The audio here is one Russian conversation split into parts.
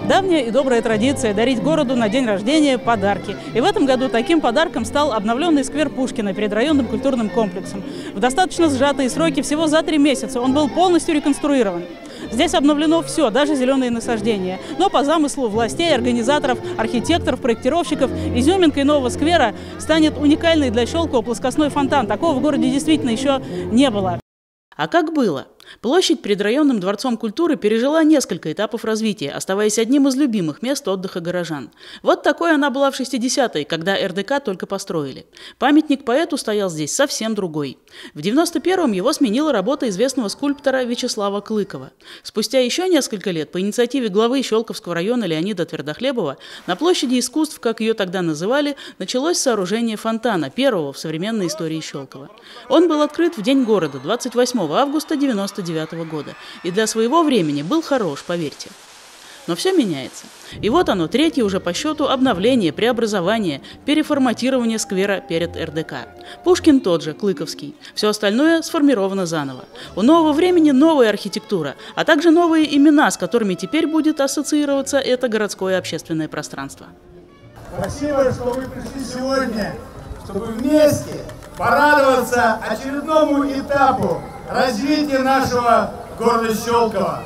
Давняя и добрая традиция дарить городу на день рождения подарки. И в этом году таким подарком стал обновленный сквер Пушкина перед районным культурным комплексом. В достаточно сжатые сроки, всего за 3 месяца, он был полностью реконструирован. Здесь обновлено все, даже зеленые насаждения. Но по замыслу властей, организаторов, архитекторов, проектировщиков, изюминкой нового сквера станет уникальный для Щелково плоскостной фонтан. Такого в городе действительно еще не было. А как было? Площадь перед районным дворцом культуры пережила несколько этапов развития, оставаясь одним из любимых мест отдыха горожан. Вот такой она была в 60-е, когда РДК только построили. Памятник поэту стоял здесь совсем другой. В 91-м его сменила работа известного скульптора Вячеслава Клыкова. Спустя еще несколько лет по инициативе главы Щелковского района Леонида Твердохлебова на площади искусств, как ее тогда называли, началось сооружение фонтана, первого в современной истории Щелково. Он был открыт в День города 28 августа 1999 года и для своего времени был хорош, поверьте. Но все меняется. И вот оно, третье уже по счету обновление, преобразование, переформатирование сквера перед РДК. Пушкин тот же, Клыковский. Все остальное сформировано заново. У нового времени новая архитектура, а также новые имена, с которыми теперь будет ассоциироваться это городское общественное пространство. Спасибо, что вы пришли сегодня, чтобы вместе порадоваться очередному этапу развития нашего города Щелково.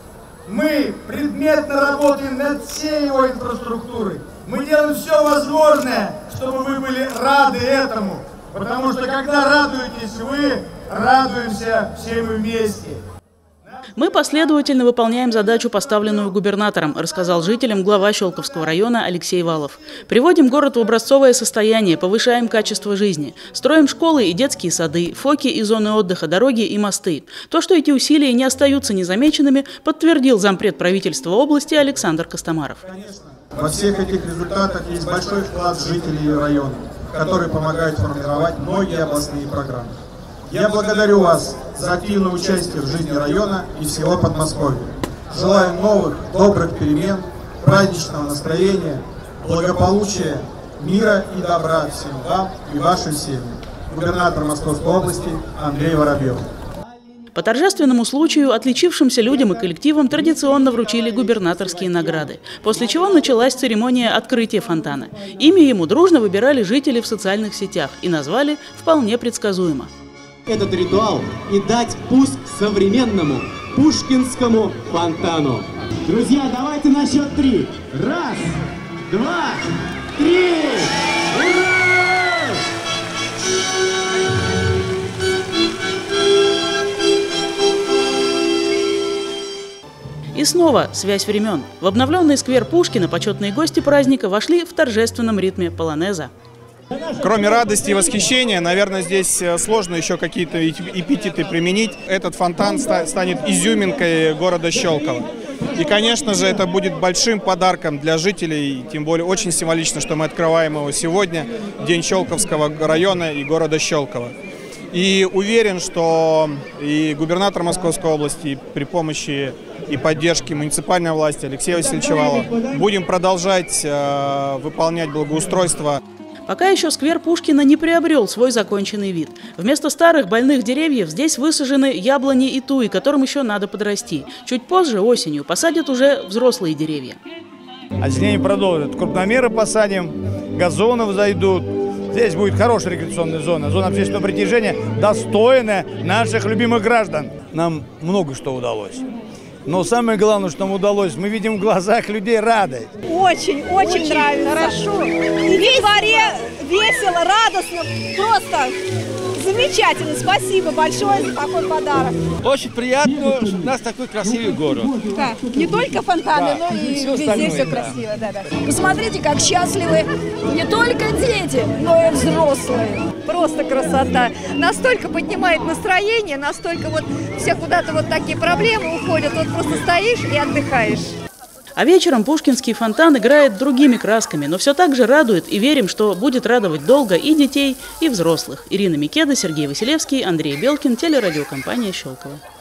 Мы предметно работаем над всей его инфраструктурой. Мы делаем все возможное, чтобы вы были рады этому. Потому что когда радуетесь вы, радуемся все мы вместе. Мы последовательно выполняем задачу, поставленную губернатором, рассказал жителям глава Щелковского района Алексей Валов. Приводим город в образцовое состояние, повышаем качество жизни, строим школы и детские сады, фоки и зоны отдыха, дороги и мосты. То, что эти усилия не остаются незамеченными, подтвердил зампред правительства области Александр Костомаров. Во всех этих результатах есть большой вклад жителей района, которые помогают формировать многие областные программы. Я благодарю вас за активное участие в жизни района и всего Подмосковья. Желаю новых, добрых перемен, праздничного настроения, благополучия, мира и добра всем вам и вашим семьям. Губернатор Московской области Андрей Воробьев. По торжественному случаю отличившимся людям и коллективам традиционно вручили губернаторские награды, после чего началась церемония открытия фонтана. Имя ему дружно выбирали жители в социальных сетях и назвали вполне предсказуемо. Этот ритуал и дать пуск современному Пушкинскому фонтану. Друзья, давайте на счет 3. 1, 2, 3. Ура! И снова связь времен. В обновленный сквер Пушкина почетные гости праздника вошли в торжественном ритме полонеза. Кроме радости и восхищения, наверное, здесь сложно еще какие-то эпитеты применить. Этот фонтан станет изюминкой города Щелково. И, конечно же, это будет большим подарком для жителей, тем более очень символично, что мы открываем его сегодня, День Щелковского района и города Щелково. И уверен, что и губернатор Московской области при помощи и поддержки муниципальной власти Алексея Васильевича Валова будем продолжать выполнять благоустройство. Пока еще сквер Пушкина не приобрел свой законченный вид. Вместо старых больных деревьев здесь высажены яблони и туи, которым еще надо подрасти. Чуть позже, осенью, посадят уже взрослые деревья. Озеленение продолжит. Крупномеры посадим, газоны взойдут. Здесь будет хорошая рекреационная зона, зона общественного притяжения, достойная наших любимых граждан. Нам много что удалось. Но самое главное, что нам удалось, мы видим в глазах людей радость. Очень нравится. Хорошо. И в дворе весело, радостно, просто замечательно. Спасибо большое за такой подарок. Очень приятно, что у нас такой красивый город. Да. Не только фонтаны, но и везде все красиво. Да. Посмотрите, как счастливы не только дети, но и взрослые. Просто красота. Настолько поднимает настроение, настолько вот все куда-то вот такие проблемы уходят. Вот просто стоишь и отдыхаешь. А вечером Пушкинский фонтан играет другими красками, но все так же радует, и верим, что будет радовать долго и детей, и взрослых. Ирина Микеда, Сергей Василевский, Андрей Белкин, телерадиокомпания «Щелково».